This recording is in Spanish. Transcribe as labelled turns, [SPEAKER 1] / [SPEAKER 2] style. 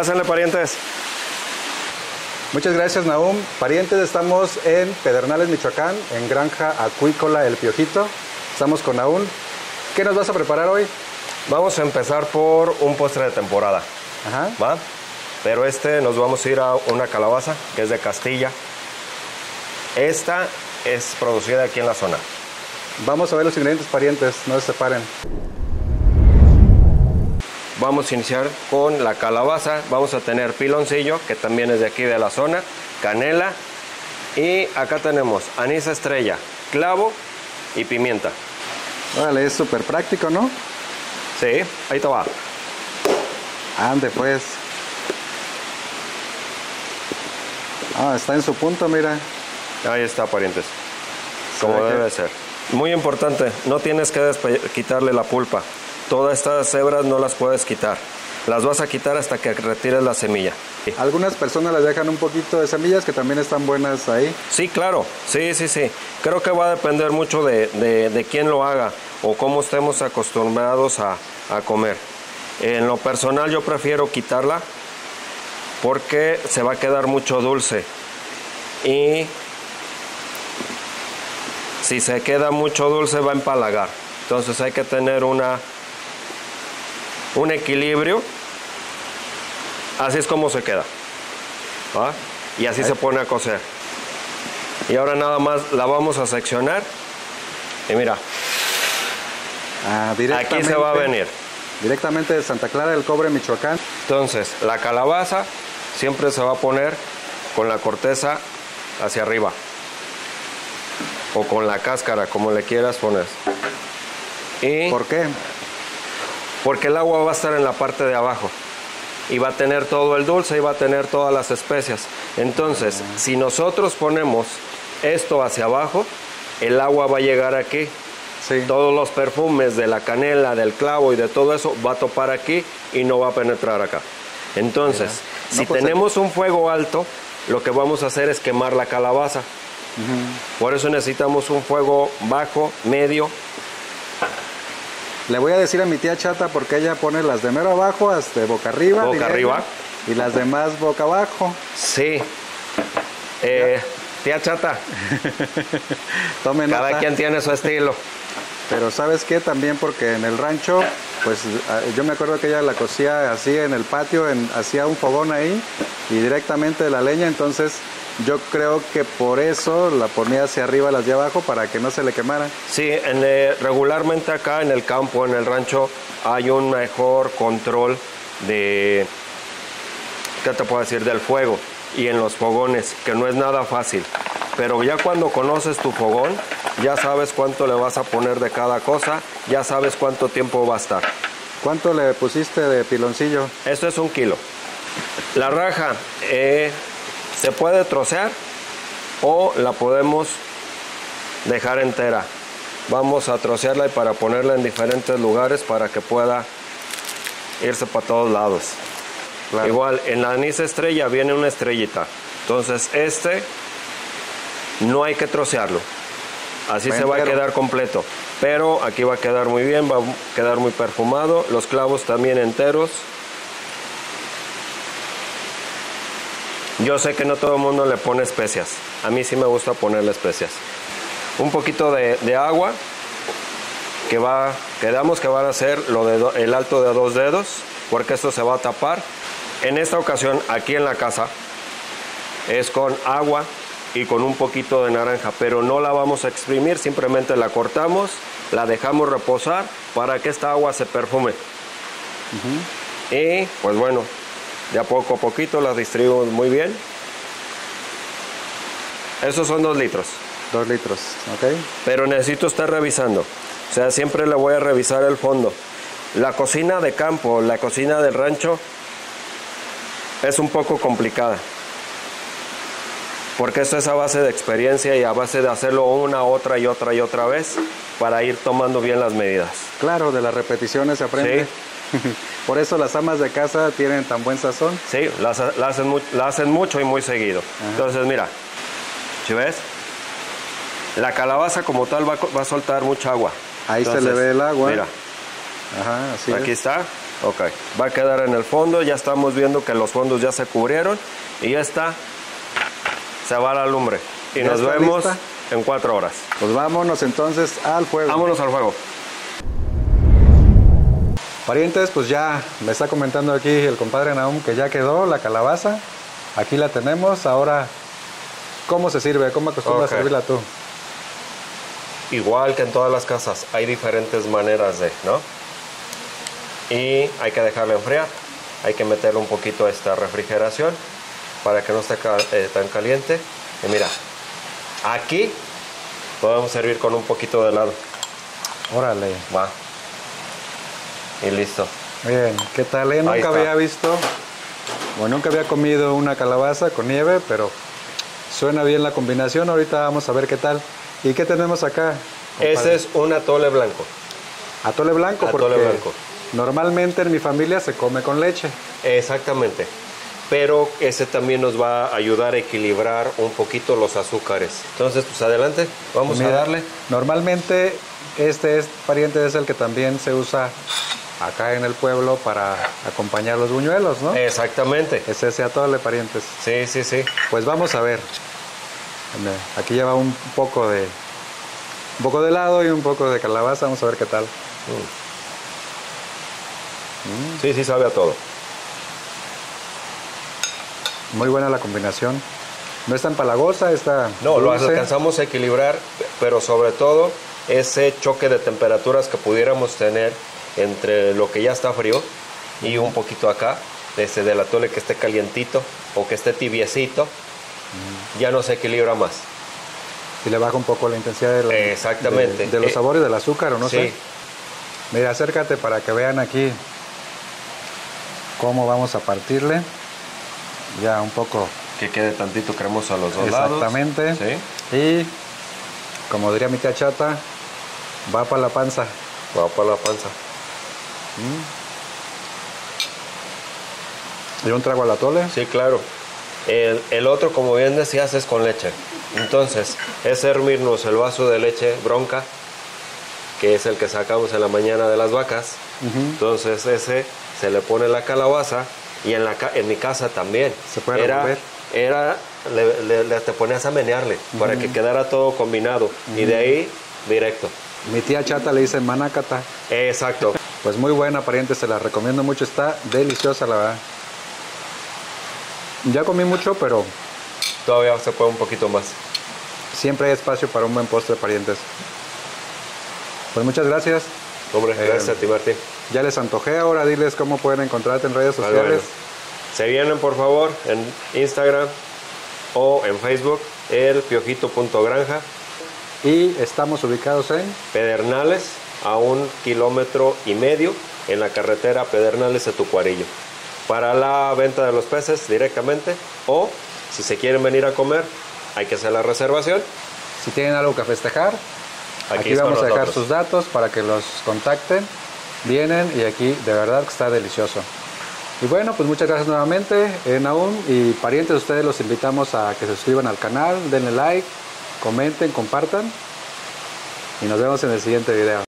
[SPEAKER 1] Pásenle, parientes.
[SPEAKER 2] Muchas gracias, Nahum. Parientes, estamos en Pedernales, Michoacán, en Granja Acuícola El Piojito. Estamos con Nahum. ¿Qué nos vas a preparar hoy?
[SPEAKER 1] Vamos a empezar por un postre de temporada.
[SPEAKER 2] Ajá.
[SPEAKER 1] ¿Va? Pero nos vamos a ir a una calabaza que es de Castilla. Esta es producida aquí en la zona.
[SPEAKER 2] Vamos a ver los ingredientes, parientes, no se separen.
[SPEAKER 1] Vamos a iniciar con la calabaza. Vamos a tener piloncillo, que también es de aquí de la zona, canela, y acá tenemos anís estrella, clavo y pimienta.
[SPEAKER 2] Órale, es súper práctico, ¿no?
[SPEAKER 1] Sí, ahí te va.
[SPEAKER 2] Ande, pues. Ah, está en su punto, mira.
[SPEAKER 1] Ahí está, parientes. Como debe ser. Muy importante, no tienes que quitarle la pulpa. Todas estas hebras no las puedes quitar. Las vas a quitar hasta que retires la semilla.
[SPEAKER 2] Algunas personas les dejan un poquito de semillas que también están buenas ahí.
[SPEAKER 1] Sí, claro. Sí. Creo que va a depender mucho de quién lo haga o cómo estemos acostumbrados a comer. En lo personal yo prefiero quitarla porque se va a quedar mucho dulce. Y si se queda mucho dulce va a empalagar. Entonces hay que tener un equilibrio. Así es como se queda. ¿Va? Y así se pone a cocer. Y ahora nada más la vamos a seccionar. Y mira. Aquí se va a venir.
[SPEAKER 2] Directamente de Santa Clara del Cobre, Michoacán.
[SPEAKER 1] Entonces, la calabaza siempre se va a poner con la corteza hacia arriba. O con la cáscara, como le quieras poner.
[SPEAKER 2] ¿Por qué?
[SPEAKER 1] Porque el agua va a estar en la parte de abajo. Y va a tener todo el dulce y va a tener todas las especias. Entonces, si nosotros ponemos esto hacia abajo, el agua va a llegar aquí.
[SPEAKER 2] Sí.
[SPEAKER 1] Todos los perfumes de la canela, del clavo y de todo eso va a topar aquí y no va a penetrar acá. Entonces, si tenemos un fuego alto, lo que vamos a hacer es quemar la calabaza. Por eso necesitamos un fuego bajo, medio.
[SPEAKER 2] Le voy a decir a mi tía Chata porque ella pone las de mero abajo hasta boca arriba.
[SPEAKER 1] Boca arriba.
[SPEAKER 2] Y las demás boca abajo.
[SPEAKER 1] Sí. Tía Chata.
[SPEAKER 2] Tome nota.
[SPEAKER 1] Cada quien tiene su estilo.
[SPEAKER 2] Pero ¿sabes qué? También porque en el rancho, pues yo me acuerdo que ella la cocía así en el patio, hacía un fogón ahí y directamente de la leña, entonces yo creo que por eso la ponía hacia arriba las de abajo para que no se le quemara.
[SPEAKER 1] Sí, regularmente acá en el campo, en el rancho, hay un mejor control de, ¿qué te puedo decir?, del fuego y en los fogones, que no es nada fácil. Pero ya cuando conoces tu fogón, ya sabes cuánto le vas a poner de cada cosa, ya sabes cuánto tiempo va a estar.
[SPEAKER 2] ¿Cuánto le pusiste de piloncillo?
[SPEAKER 1] Esto es 1 kilo. La raja se puede trocear o la podemos dejar entera. Vamos a trocearla y para ponerla en diferentes lugares para que pueda irse para todos lados. Claro. Igual, en la anís estrella viene una estrellita. Entonces no hay que trocearlo. Así se va a quedar completo. Pero aquí va a quedar muy bien, va a quedar muy perfumado. Los clavos también enteros. Yo sé que no todo el mundo le pone especias. A mí sí me gusta ponerle especias. Un poquito de agua. Quedamos que van a hacer el alto de 2 dedos. Porque esto se va a tapar. En esta ocasión, aquí en la casa, es con agua y con un poquito de naranja, pero no la vamos a exprimir, simplemente la cortamos, la dejamos reposar para que esta agua se perfume. Y pues bueno, ya poco a poquito la distribuimos muy bien. Esos son 2 litros.
[SPEAKER 2] 2 litros, ok.
[SPEAKER 1] Pero necesito estar revisando, o sea, siempre le voy a revisar el fondo. La cocina de campo, la cocina del rancho, es un poco complicada. Porque esto es a base de experiencia y a base de hacerlo una, otra y otra y otra vez para ir tomando bien las medidas.
[SPEAKER 2] Claro, de las repeticiones se aprende. Sí. Por eso las amas de casa tienen tan buen sazón.
[SPEAKER 1] Sí, la hacen mucho y muy seguido. Ajá. Entonces, mira, ¿sí ves? La calabaza como tal va a soltar mucha agua.
[SPEAKER 2] Ahí entonces, se le ve el agua.
[SPEAKER 1] Mira.
[SPEAKER 2] Ajá, así
[SPEAKER 1] aquí
[SPEAKER 2] es.
[SPEAKER 1] está. Ok, va a quedar en el fondo. Ya estamos viendo que los fondos ya se cubrieron y esta se va a la lumbre. Y
[SPEAKER 2] ¿Ya
[SPEAKER 1] nos
[SPEAKER 2] está
[SPEAKER 1] vemos
[SPEAKER 2] lista?
[SPEAKER 1] en 4 horas.
[SPEAKER 2] Pues vámonos entonces al fuego.
[SPEAKER 1] Vámonos al fuego.
[SPEAKER 2] Parientes, pues ya me está comentando aquí el compadre Nahum que ya quedó la calabaza. Aquí la tenemos. Ahora, ¿cómo se sirve? ¿Cómo acostumbras a servirla tú?
[SPEAKER 1] Igual que en todas las casas, hay diferentes maneras de, ¿no? Y hay que dejarla enfriar. Hay que meterle un poquito a esta refrigeración para que no esté tan caliente. Y mira, aquí podemos servir con un poquito de helado.
[SPEAKER 2] Órale.
[SPEAKER 1] Va. Y listo.
[SPEAKER 2] Bien, ¿qué tal? Nunca había visto, o nunca había comido una calabaza con nieve, pero suena bien la combinación. Ahorita vamos a ver qué tal. ¿Y qué tenemos acá, compadre?
[SPEAKER 1] Ese es un atole blanco.
[SPEAKER 2] Atole blanco,
[SPEAKER 1] Atole
[SPEAKER 2] porque
[SPEAKER 1] blanco.
[SPEAKER 2] normalmente en mi familia se come con leche.
[SPEAKER 1] Exactamente. Pero ese también nos va a ayudar a equilibrar un poquito los azúcares. Entonces, pues adelante, vamos a darle.
[SPEAKER 2] Normalmente este pariente es el que también se usa acá en el pueblo para acompañar los buñuelos, ¿no?
[SPEAKER 1] Exactamente.
[SPEAKER 2] Es ese atole, parientes.
[SPEAKER 1] Sí, sí, sí.
[SPEAKER 2] Pues vamos a ver. Aquí lleva un poco de helado y un poco de calabaza. Vamos a ver qué tal.
[SPEAKER 1] Sí, sí sabe a todo.
[SPEAKER 2] Muy buena la combinación. No es tan palagosa, está
[SPEAKER 1] No, lo
[SPEAKER 2] dulce.
[SPEAKER 1] alcanzamos a equilibrar, pero sobre todo ese choque de temperaturas que pudiéramos tener entre lo que ya está frío y un poquito acá, del atole que esté calientito o que esté tibiecito, ya no se equilibra más.
[SPEAKER 2] Y le baja un poco la intensidad
[SPEAKER 1] Exactamente.
[SPEAKER 2] de los sabores del azúcar, o no
[SPEAKER 1] sí.
[SPEAKER 2] sé. Mira, acércate para que vean aquí cómo vamos a partirle. Ya un poco.
[SPEAKER 1] Que quede tantito cremoso a los dos
[SPEAKER 2] Exactamente.
[SPEAKER 1] lados. Sí.
[SPEAKER 2] Y como diría mi tía Chata, va para la panza.
[SPEAKER 1] Va para la panza.
[SPEAKER 2] ¿Y un trago al atole?
[SPEAKER 1] Sí, claro. El otro, como bien decías, es con leche. Entonces, es servirnos el vaso de leche bronca, que es el que sacamos en la mañana de las vacas. Entonces, ese se le pone la calabaza y en mi casa también.
[SPEAKER 2] Se puede revolver.
[SPEAKER 1] Te ponías a menearle para que quedara todo combinado y de ahí directo.
[SPEAKER 2] Mi tía Chata le dice manacata.
[SPEAKER 1] Exacto.
[SPEAKER 2] Pues muy buena, pariente, se la recomiendo mucho. Está deliciosa, la verdad. Ya comí mucho, pero
[SPEAKER 1] Todavía se puede un poquito más.
[SPEAKER 2] siempre hay espacio para un buen postre, parientes. Pues muchas gracias.
[SPEAKER 1] Hombre, gracias a ti, Martín.
[SPEAKER 2] Ya les antojé, ahora diles cómo pueden encontrarte en redes sociales.
[SPEAKER 1] Bueno. Se vienen, por favor, en Instagram o en Facebook, elpiojito.granja.
[SPEAKER 2] Y estamos ubicados en
[SPEAKER 1] Pedernales, a 1,5 kilómetros en la carretera Pedernales-Etucuarillo. Para la venta de los peces directamente, o si se quieren venir a comer, hay que hacer la reservación.
[SPEAKER 2] Si tienen algo que festejar, aquí vamos a dejar sus datos para que los contacten. Vienen y aquí de verdad que está delicioso. Y bueno, pues muchas gracias nuevamente, Nahum, y parientes, ustedes los invitamos a que se suscriban al canal, denle like, comenten, compartan y nos vemos en el siguiente video.